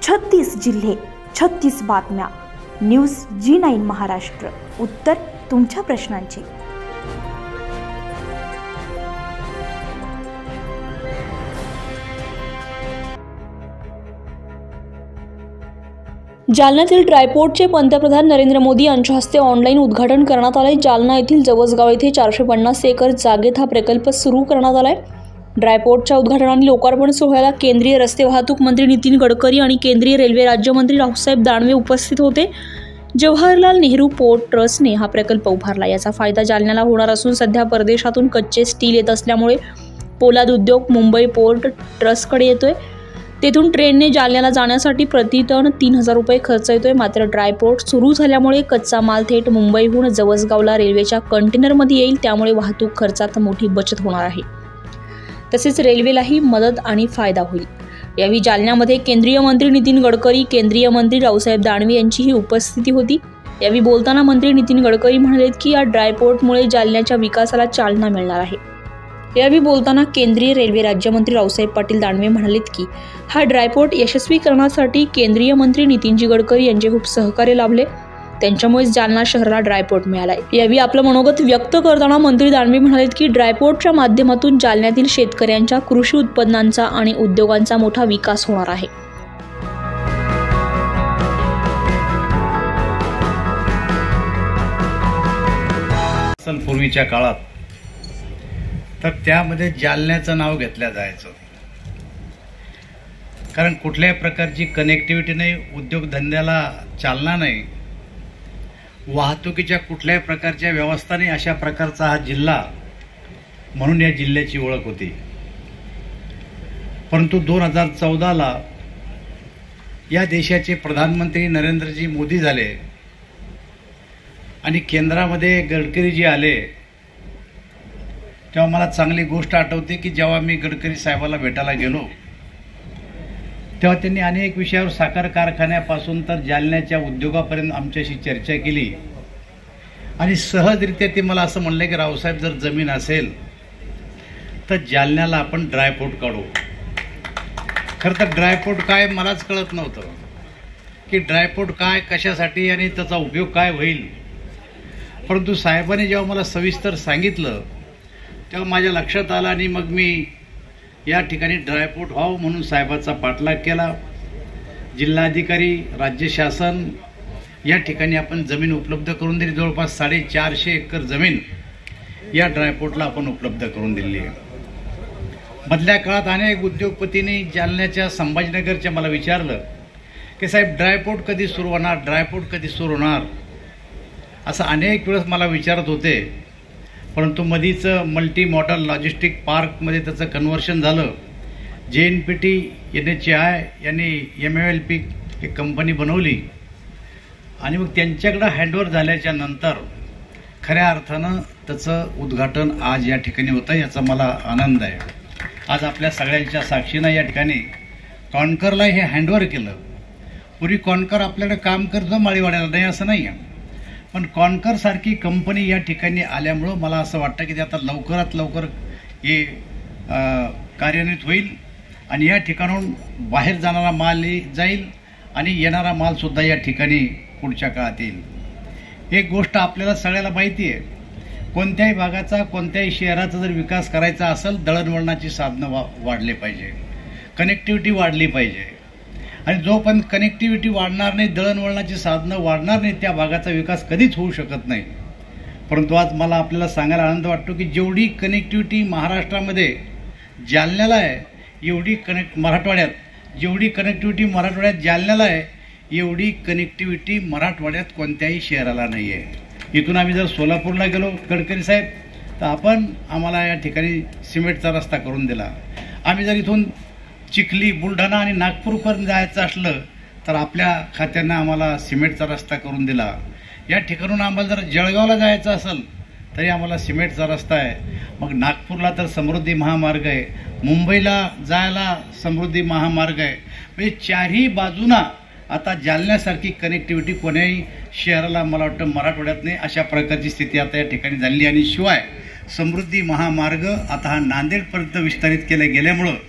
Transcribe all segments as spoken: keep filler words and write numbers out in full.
छत्तीस जिल्हे, छत्तीस बातम्या. News G nine Maharashtra. उत्तर तुमच्या प्रश्नांची. जालन्यातील ड्रायपोर्टचे पंतप्रधान नरेंद्र मोदी यांच्या हस्ते ऑनलाईन उद्घाटन करण्यात आले. जालना येथील जवसगाव येथे चारशे पन्नास एकर जागेत हा प्रकल्प सुरू करण्यात आलाय. ड्रायपोर्टच्या उद्घाटन आणि लोकार्पण सोहळ्याला केंद्रीय रस्ते वाहतूक मंत्री नितीन गडकरी आणि केंद्रीय रेल्वे राज्यमंत्री रावसाहेब दानवे उपस्थित होते. जवाहरलाल नेहरू पोर्ट ट्रस्टने हा प्रकल्प उभारला. याचा फायदा जालन्याला होणार असून सध्या परदेशातून कच्चे स्टील येत असल्यामुळे पोलाद उद्योग मुंबई पोर्ट ट्रस्टकडे येतोय. तेथून ट्रेनने जालन्याला जाण्यासाठी प्रति टन तीन हजार रुपये खर्च येतोय. मात्र ड्रायपोर्ट सुरू झाल्यामुळे कच्चा माल थेट मुंबईहून जवसगावला रेल्वेच्या कंटेनरमध्ये येईल. त्यामुळे वाहतूक खर्चात मोठी बचत होणार आहे. तसेच रेल्वेलाही मदत आणि फायदा होईल. यावेळी जालन्यामध्ये केंद्रीय मंत्री नितीन गडकरी, केंद्रीय मंत्री रावसाहेब दानवे यांचीही उपस्थिती होती. यावेळी बोलताना मंत्री नितीन गडकरी म्हणाले की या ड्रायपोर्टमुळे जालन्याच्या विकासाला चालना मिळणार आहे. यावेळी बोलताना केंद्रीय रेल्वे राज्यमंत्री रावसाहेब पाटील दानवे म्हणालेत की हा ड्रायपोर्ट यशस्वी करण्यासाठी केंद्रीय मंत्री नितीनजी गडकरी यांचे खूप सहकार्य लाभले. त्यांच्यामुळेच जालना शहराला ड्रायपोर्ट मिळालाय. यावेळी आपलं मनोगत व्यक्त करताना मंत्री दानवे म्हणालेत की ड्रायपोर्टच्या माध्यमातून जालन्यातील शेतकऱ्यांच्या कृषी उत्पन्नांचा आणि उद्योगांचा मोठा विकास होणार आहे. पूर्वीच्या काळात तर त्यामध्ये जालन्याचं नाव घेतलं जायचं, कारण कुठल्याही प्रकारची कनेक्टिव्हिटी नाही, उद्योगधंद्याला चालना नाही, वाहतुकीच्या कुठल्याही प्रकारच्या व्यवस्था नाही. अशा प्रकारचा हा जिल्हा म्हणून या जिल्ह्याची ओळख होती. परंतु दोन हजार चौदाला या देशाचे प्रधानमंत्री नरेंद्रजी मोदी झाले आणि केंद्रामध्ये गडकरीजी आले, तेव्हा मला चांगली गोष्ट आठवते की जेव्हा मी गडकरी साहेबाला भेटायला गेलो तेव्हा त्यांनी अनेक विषयावर साखर कारखान्यापासून तर जालन्याच्या उद्योगापर्यंत आमच्याशी चर्चा केली आणि सहजरित्या ते मला असं म्हणले की रावसाहेब, जर जमीन असेल तर जालन्याला आपण ड्रायपोर्ट काढू. खरं तर ड्रायपोर्ट काय मलाच कळत नव्हतं की ड्रायपोर्ट काय, कशासाठी आणि त्याचा उपयोग काय होईल. परंतु साहेबांनी जेव्हा मला सविस्तर सांगितलं तेव्हा माझ्या लक्षात आलं आणि मग मी या ठिकाणी ड्रायपोर्ट व्हावं म्हणून साहेबाचा पाठलाग केला. जिल्हाधिकारी, राज्य शासन या ठिकाणी आपण जमीन उपलब्ध करून दिली. जवळपास साडेचारशे एकर जमीन या ड्रायपोर्टला आपण उपलब्ध करून दिली आहे. मधल्या काळात अनेक उद्योगपतींनी जालन्याच्या संभाजीनगरच्या मला विचारलं की साहेब ड्रायपोर्ट कधी सुरू होणार, ड्रायपोर्ट कधी सुरू होणार, असं अनेक वेळेस मला विचारत होते. परंतु मधीचं मल्टी मॉडल लॉजिस्टिक पार्कमध्ये त्याचं कन्व्हर्शन झालं. जे N P T N H I यांनी एम एल पी एक कंपनी बनवली आणि मग त्यांच्याकडं हँडओव्हर झाल्याच्या नंतर खऱ्या अर्थानं त्याचं उद्घाटन आज या ठिकाणी होतं. याचा मला आनंद आहे. आज आपल्या सगळ्यांच्या साक्षीनं या ठिकाणी कॉन्करला हे हँडओव्हर केलं. पूर्वी कॉन्कर आपल्याकडे काम करतं माळीवाड्याला, नाही असं नाही आहे, पण कॉन्कर सारखी कंपनी या ठिकाणी आल्यामुळं मला असं वाटतं की ते आता लवकरात लवकर हे कार्यान्वित होईल आणि या ठिकाणून बाहेर जाणारा माल जाईल आणि येणारा मालसुद्धा या ठिकाणी पुढच्या काळात येईल. एक गोष्ट आपल्याला सगळ्याला माहिती आहे, कोणत्याही भागाचा, कोणत्याही शहराचा जर विकास करायचा असेल दळणवळणाची साधनं वा वाढले पाहिजे, कनेक्टिव्हिटी वाढली पाहिजे. आणि जोपर्यंत कनेक्टिव्हिटी वाढणार नाही, दळणवळणाची साधनं वाढणार नाही, त्या भागाचा विकास कधीच होऊ शकत नाही. परंतु आज मला आपल्याला सांगायला आनंद वाटतो की जेवढी कनेक्टिव्हिटी महाराष्ट्रामध्ये जालन्याला आहे, एवढी कनेक्ट मराठवाड्यात जेवढी कनेक्टिव्हिटी मराठवाड्यात जालन्याला आहे, एवढी कनेक्टिव्हिटी मराठवाड्यात कोणत्याही शहराला नाही आहे. इथून आम्ही जर सोलापूरला गेलो गडकरी साहेब तर आपण आम्हाला या ठिकाणी सिमेंटचा रस्ता करून दिला. आम्ही जर इथून चिखली, बुलढाणा आणि नागपूरपर्यंत जायचं असलं तर आपल्या खात्यानं आम्हाला सिमेंटचा रस्ता करून दिला. या ठिकाणून आम्हाला जर जळगावला जायचं असेल तरी आम्हाला सिमेंटचा रस्ता आहे. मग नागपूरला तर समृद्धी महामार्ग आहे, मुंबईला जायला समृद्धी महामार्ग आहे. म्हणजे चारही बाजूना आता जालन्यासारखी कनेक्टिव्हिटी कोण्याही शहराला मला वाटतं मराठवाड्यात नाही, अशा प्रकारची स्थिती आता या ठिकाणी झाली. आणि शिवाय समृद्धी महामार्ग आता हा नांदेडपर्यंत विस्तारित केला गेल्यामुळं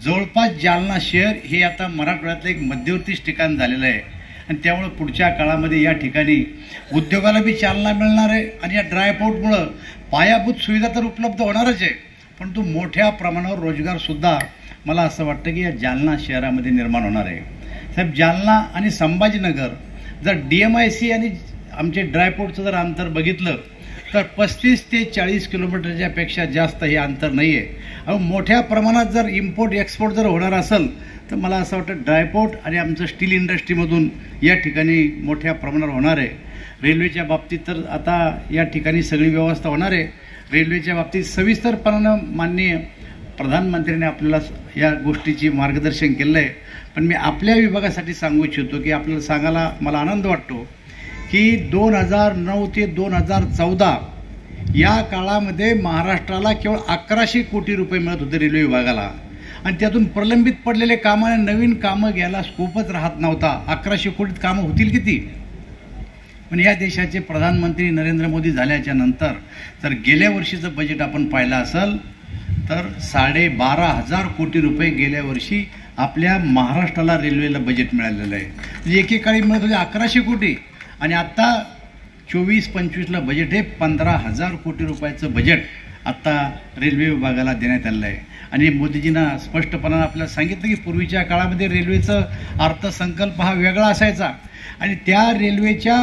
जवळपास जालना शहर हे आता मराठवाड्यातलं एक मध्यवर्ती ठिकाण झालेलं आहे आणि त्यामुळे पुढच्या काळामध्ये या ठिकाणी उद्योगाला बी चालना मिळणार आहे आणि या ड्रायपोर्टमुळं पायाभूत सुविधा तर उपलब्ध होणारच आहे, परंतु मोठ्या प्रमाणावर रोजगारसुद्धा मला असं वाटतं की या जालना शहरामध्ये निर्माण होणार आहे. साहेब, जालना आणि संभाजीनगर जर डी एम आय सी आणि आमचे ड्रायपोर्टचं जर अंतर बघितलं तर पस्तीस ते चाळीस किलोमीटरच्या पेक्षा जास्त हे अंतर नाही आहे. अहो, मोठ्या प्रमाणात जर इम्पोर्ट एक्सपोर्ट जर होणार असेल तर मला असं वाटतं ड्रायपोर्ट आणि आमचं स्टील इंडस्ट्रीमधून या ठिकाणी मोठ्या प्रमाणावर होणार आहे. रेल्वेच्या बाबतीत तर आता या ठिकाणी सगळी व्यवस्था होणार आहे. रेल्वेच्या बाबतीत सविस्तरपणानं माननीय प्रधानमंत्र्यांनी आपल्याला या गोष्टीची मार्गदर्शन केलं आहे. पण मी आपल्या विभागासाठी सांगू इच्छितो की आपल्याला सांगायला मला आनंद वाटतो की दोन हजार नऊ ते दोन हजार चौदा या काळामध्ये महाराष्ट्राला केवळ अकराशे कोटी रुपये मिळत होते रेल्वे विभागाला आणि त्यातून प्रलंबित पडलेले कामाने नवीन कामं घ्यायला स्कोपच राहत नव्हता. अकराशे कोटीत कामं होतील किती? पण या देशाचे प्रधानमंत्री नरेंद्र मोदी झाल्याच्या नंतर जर गेल्या वर्षीचं बजेट आपण पाहिलं असेल तर साडेबारा हजार कोटी रुपये गेल्या वर्षी आपल्या महाराष्ट्राला रेल्वेला बजेट मिळालेलं आहे. म्हणजे एकेकाळी मिळत होते अकराशे कोटी आणि आत्ता चोवीस पंचवीसला बजेट हे पंधरा हजार कोटी रुपयाचं बजेट आत्ता रेल्वे विभागाला देण्यात आलेलं आहे. आणि मोदीजींना स्पष्टपणानं आपल्याला सांगितलं की पूर्वीच्या काळामध्ये रेल्वेचं अर्थसंकल्प हा वेगळा असायचा आणि त्या रेल्वेच्या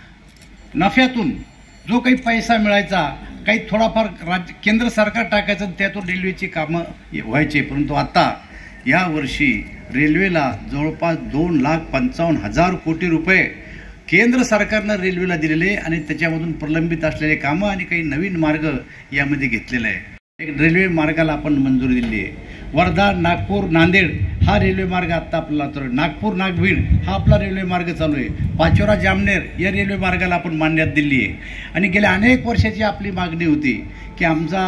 नफ्यातून जो काही पैसा मिळायचा काही थोडाफार राज्य केंद्र सरकार टाकायचं त्यातून रेल्वेची कामं व्हायचे. परंतु आता या वर्षी रेल्वेला जवळपास दोन लाख पंचावन्न हजार कोटी रुपये केंद्र सरकारनं रेल्वेला दिलेले आणि त्याच्यामधून प्रलंबित असलेले कामं आणि काही नवीन मार्ग यामध्ये घेतलेले आहे. एक रेल्वे मार्गाला आपण मंजुरी दिली आहे. वर्धा नागपूर नांदेड हा रेल्वे मार्ग आत्ता आपल्याला चालू आहे. नागपूर नागभीड हा आपला रेल्वे मार्ग चालू आहे. पाचोरा जामनेर या रेल्वे मार्गाला आपण मान्यता दिली आहे. आणि गेल्या अनेक वर्षाची आपली मागणी होती की आमचा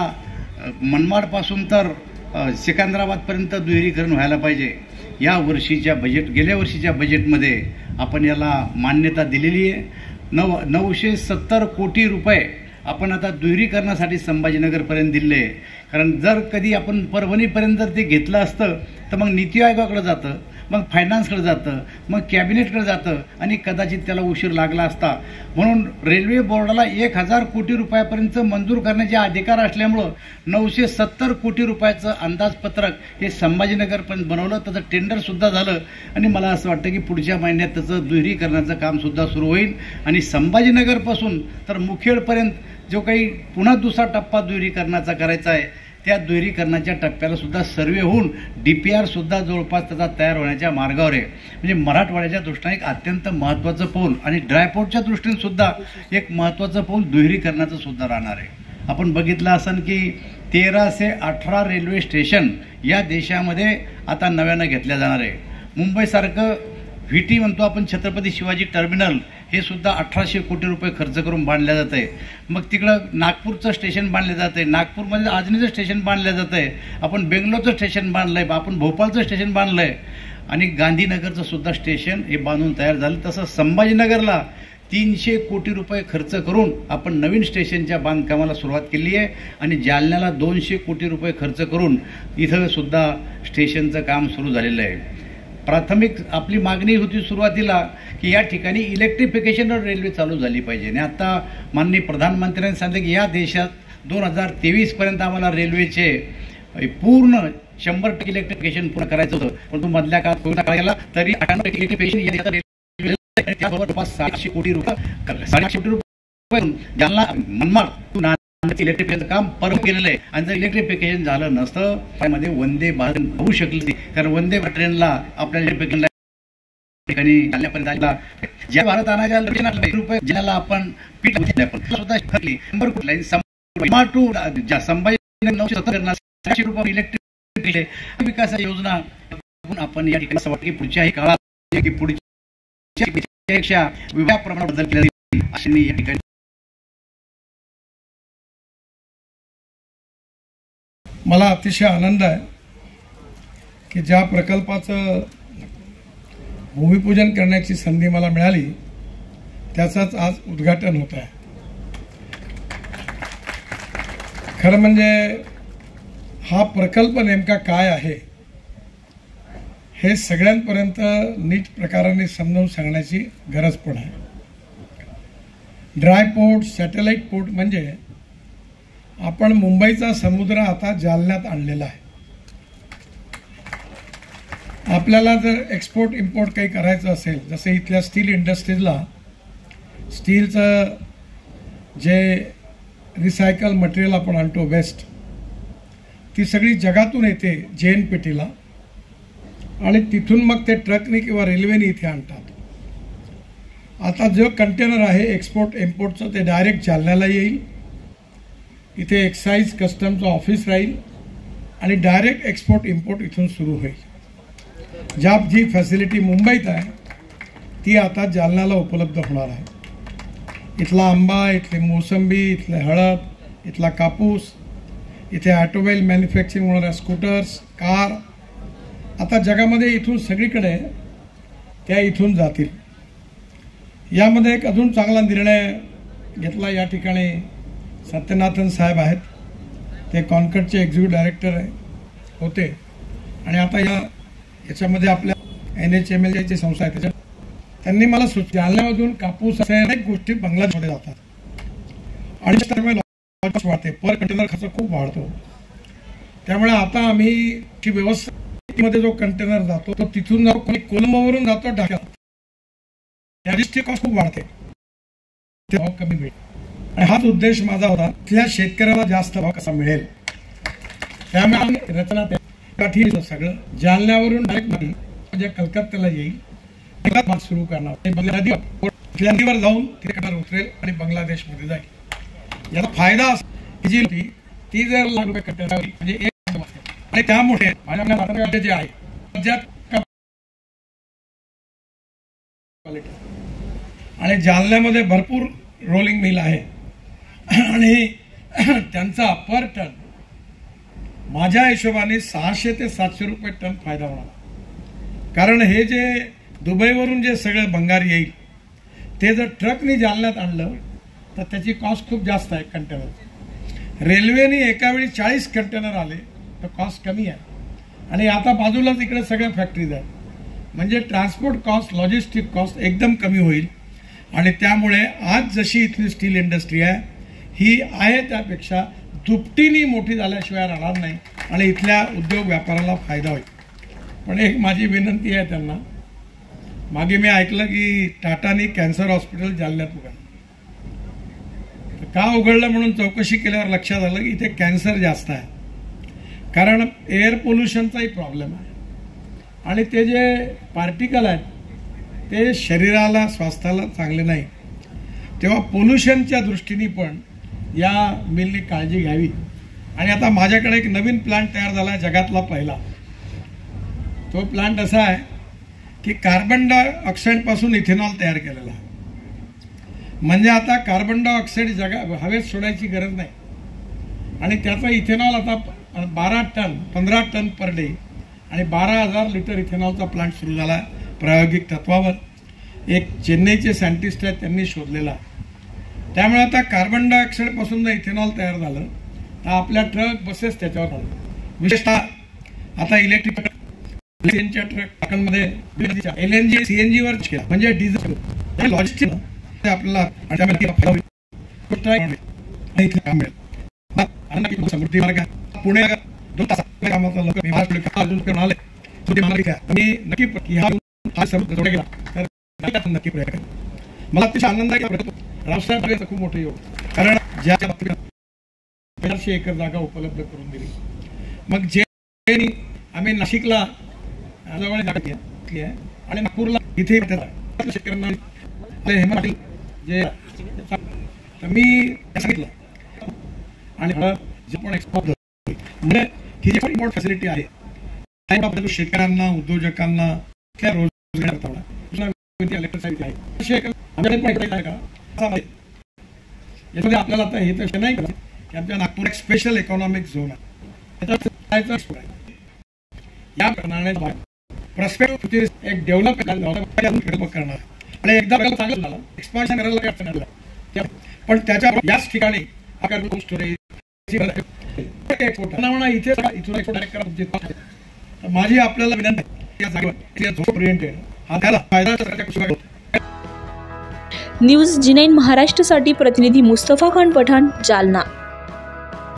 मनमाडपासून तर सिकंदराबादपर्यंत दुहेरीकरण व्हायला पाहिजे. या वर्षीच्या बजेट गेल्या वर्षीच्या बजेटमध्ये आपण याला मान्यता दिलेली आहे. नऊ नऊशे सत्तर कोटी रुपये आपण आता दुहेरीकरणासाठी संभाजीनगरपर्यंत दिले आहे. कारण जर कधी आपण परभणीपर्यंत जर ते घेतलं असतं तर मग नीती आयोगाकडे जातं, मग फायनान्सकडे जातं, मग कॅबिनेटकडे जातं आणि कदाचित त्याला उशीर लागला असता. म्हणून रेल्वे बोर्डाला एक हजार कोटी रुपयापर्यंत मंजूर करण्याचे अधिकार असल्यामुळं नऊशे सत्तर कोटी रुपयाचं अंदाजपत्रक हे संभाजीनगरपर्यंत बनवलं. त्याचं टेंडरसुद्धा झालं आणि मला असं वाटतं की पुढच्या महिन्यात त्याचं दुहेरीकरणाचं कामसुद्धा सुरू होईल आणि संभाजीनगरपासून तर मुखेडपर्यंत जो काही पुन्हा दुसरा टप्पा दुहेरीकरणाचा करायचा आहे त्या दुहेरीकरणाच्या टप्प्याला सुद्धा सर्वे होऊन डी पी आर सुद्धा जवळपास त्याचा तयार होण्याच्या मार्गावर आहे. म्हणजे मराठवाड्याच्या दृष्टीने एक अत्यंत महत्त्वाचं पाऊल आणि ड्रायपोर्टच्या दृष्टीने सुद्धा एक महत्त्वाचं पाऊल दुहेरीकरणाचं सुद्धा राहणार आहे. आपण बघितलं असेल की तेराशे अठरा रेल्वे स्टेशन या देशामध्ये आता नव्यानं घेतल्या जाणार आहे. मुंबईसारखं व्ही टी म्हणतो आपण छत्रपती शिवाजी टर्मिनल हे सुद्धा अठराशे कोटी रुपये खर्च करून बांधलं जात आहे. मग तिकडं नागपूरचं स्टेशन बांधलं जात आहे, नागपूरमध्ये आजनीचं स्टेशन बांधलं जात आहे, आपण बेंगलोरचं स्टेशन बांधलं आहे, आपण भोपाळचं स्टेशन बांधलं आहे आणि गांधीनगरचं सुद्धा स्टेशन हे बांधून तयार झालं. तसं संभाजीनगरला तीनशे कोटी रुपये खर्च करून आपण नवीन स्टेशनच्या बांधकामाला सुरुवात केली आहे आणि जालन्याला दोनशे कोटी रुपये खर्च करून इथं सुद्धा स्टेशनचं काम सुरू झालेलं आहे. प्राथमिक आपली मागणी होती सुरुवातीला की या ठिकाणी इलेक्ट्रिफिकेशनवर रेल्वे चालू झाली पाहिजे आणि आता माननीय प्रधानमंत्र्यांनी सांगितलं की या देशात दोन हजार तेवीसपर्यंत आम्हाला रेल्वेचे पूर्ण शंभर टक्के इलेक्ट्रिफिकेशन पूर्ण करायचं होतं. परंतु मधल्या काळात कोरोना काळ गेला तरी अठ्ठ्याण्णव टक्के इलेक्ट्रिफिकेशन त्याबरोबर सातशे कोटी रुपये साडेआठशे कोटी रुपये ज्यांना मनमाड इलेक्ट्रिफिकेशनचं काम परत केलेलं आहे. आणि जर इलेक्ट्रिफिकेशन झालं नसतं त्यामध्ये वंदे भारत होऊ शकली नाही. कारण वंदे भारत ट्रेनला आपल्याला इलेक्ट्रिफिकेशनला ठिकाणी जालन्यापर्यंत आलेला ज्या भारत आणायच्या रुपये ज्याला आपण पीठ स्वतः शंभर कोटी टू संभाजी नऊशे सत्तर रुपये इलेक्ट्रिक विकासाची योजना आपण या ठिकाणी असं वाटतं की पुढच्याही काळात की पुढच्या विभाग प्रमाणात बदल केला जाईल अशी या ठिकाणी. मला अतिशय आनंद आहे की ज्या प्रकल्पाचं भूमिपूजन करण्याची संधी मला मिळाली त्याचंच आज उद्घाटन होत आहे. खरं म्हणजे हा प्रकल्प नेमका काय आहे हे सगळ्यांपर्यंत नीट प्रकाराने समजावून सांगण्याची गरज पण आहे. ड्राय पोर्ट, सॅटेलाइट पोर्ट म्हणजे आपण मुंबईचा समुद्र आता जालन्यात आणलेला आहे. आपल्याला जर एक्सपोर्ट इम्पोर्ट काही करायचं असेल, जसे इथल्या स्टील इंडस्ट्रीजला स्टीलचं जे रिसायकल मटेरियल आपण आणतो वेस्ट, ती सगळी जगातून येते जे एन पी टीला आणि तिथून मग ते ट्रकने किंवा रेल्वेने इथे आणतात. आता जो कंटेनर आहे एक्सपोर्ट इम्पोर्टचं ते डायरेक्ट जालन्याला येईल. इथे एक्साईज कस्टमचं ऑफिस राहील आणि डायरेक्ट एक्सपोर्ट इम्पोर्ट इथून सुरू होईल. ज्या जी फॅसिलिटी मुंबईत आहे ती आता जालन्याला उपलब्ध होणार आहे. इथला आंबा, इथली मोसंबी, इथले हळद, इथला कापूस, इथे ऑटोमोबाईल मॅन्युफॅक्चरिंग होणाऱ्या स्कूटर्स, कार आता जगामध्ये इथून सगळीकडे त्या इथून जातील. यामध्ये एक अजून चांगला निर्णय घेतला. या ठिकाणी सत्यनाथन साहेब आहेत, ते कॉन्कर्डचे एक्झिक्युटिव्ह डायरेक्टर आहे होते आणि आता या याच्यामध्ये आपल्या एन एच एम एल ची संस्था आहे, त्याच्या त्यांनी मला सुच जालन्यामधून कापूस असे अनेक गोष्टी बांगलादेशमध्ये जातात आणि त्यामुळे लॉजिस्टिक्स वाढते, पर कंटेनर खर्च खूप वाढतो. त्यामुळे आता आम्ही ती व्यवस्थेमध्ये जो कंटेनर जातो तो तिथून जातो, कोणी कोलंबोवरून जातो ढाक्याला, त्याची कॉस्ट खूप वाढते, ते भाव कमी मिळेल. आणि हाच उद्देश माझा होता, तिथल्या शेतकऱ्याला जास्त भाव कसा मिळेल. त्यामुळे आम्ही रचना काठी सगळं जालन्यावरून डायरेक्ट नाही म्हणजे कलकत्त्याला येईल, माल सुरू करणार, नदीवर जाऊन तिथे उतरेल आणि बांगलादेशमध्ये जाईल. याचा फायदा असा ती जर लाख रुपये कंटेनर म्हणजे एक आणि त्यामुळे माझ्या जे आहे राज्यात आणि जालन्यामध्ये भरपूर रोलिंग मिल आहे आणि त्यांचा पर टन माझ्या हिशोबाने सहाशे ते सातशे रुपये टन फायदा होणार. कारण हे जे दुबईवरून जे सगळं भंगार येईल ते जर ट्रकनी जालन्यात आणलं तर त्याची कॉस्ट खूप जास्त आहे कंटेनर. रेल्वेने एका वेळी चाळीस कंटेनर आले तर कॉस्ट कमी आहे आणि आता बाजूलाच इकडे सगळ्या फॅक्टरीज आहेत म्हणजे ट्रान्सपोर्ट कॉस्ट, लॉजिस्टिक कॉस्ट एकदम कमी होईल. आणि त्यामुळे आज जशी इथली स्टील इंडस्ट्री आहे ही आहे त्यापेक्षा दुपटीने मोठी झाल्याशिवाय राहणार नाही आणि इथल्या उद्योग व्यापाराला फायदा होईल. पण एक माझी विनंती आहे त्यांना, मागे मी ऐकलं की टाटाने कॅन्सर हॉस्पिटल जालन्यात उघडलं. का उघडलं म्हणून चौकशी केल्यावर लक्षात आलं की इथे कॅन्सर जास्त आहे, कारण एअर पोल्युशनचाही प्रॉब्लेम आहे आणि ते जे पार्टिकल आहेत ते शरीराला, स्वास्थ्याला चांगले नाही. तेव्हा पोल्युशनच्या दृष्टीने पण या मिलने काळजी घ्यावी. आणि आता माझ्याकडे एक नवीन प्लांट तयार झाला आहे, जगातला पहिला. तो प्लांट असा आहे की कार्बन डायऑक्साईड पासून इथेनॉल तयार केलेला आहे. म्हणजे आता कार्बन डायऑक्साईड जगा हवेत सोडायची गरज नाही आणि त्याचा इथेनॉल आता बारा टन पंधरा टन पर डे आणि बारा हजार लिटर इथेनॉलचा प्लांट सुरू झाला आहे प्रायोगिक तत्वावर. एक चेन्नईचे सायंटिस्ट आहेत, त्यांनी शोधलेला. त्यामुळे आता कार्बन डायऑक्साईड पासून जर इथेनॉल तयार झालं तर आपल्या ट्रक, बसेस त्याच्यावर आलं. विशेषतः आता इलेक्ट्रिक ट्रक ट्रकांमध्ये L N G, C N जीवर म्हणजे डिझेल लॉजिस्टिक आपल्याला समृद्धी मार्ग पुणे दोन तास कामाचा लवकर आले नक्की हा समृद्ध जोडला गेला तर नक्की प्रयत्न. मला अतिशय आनंद आहे की रावसाहेब खूप मोठं योग, कारण ज्या चारशे एकर जागा उपलब्ध करून दिली. मग जे आम्ही नाशिकला जवळ जागा घेतली आहे आणि नागपूरला इथे शेतकऱ्यांना हेमंत जे तर मी सांगितलं आणि जे पण एक्सपोर्ट म्हणजे ही जी पण फॅसिलिटी आहे शेतकऱ्यांना, उद्योजकांना रोजगार यामध्ये आपल्याला आता हे तर नाही की आमच्या नागपूर एक स्पेशल इकॉनॉमिक झोन आहे. या प्रमाणे प्रस्पेक्टिव्ह एक डेव्हलप करणार आणि एकदा चांगलं झालं एक्सपान्शन करायला पण त्याच्या याच ठिकाणी इथे इथून माझी आपल्याला विनंती त्या जागेवर ओरिएंटेड हा त्याला फायदा सरकारच्या कृषी विभागाला. न्यूज जी नाईन महाराष्ट्रसाठी प्रतिनिधी मुस्तफा खान पठाण, जालना.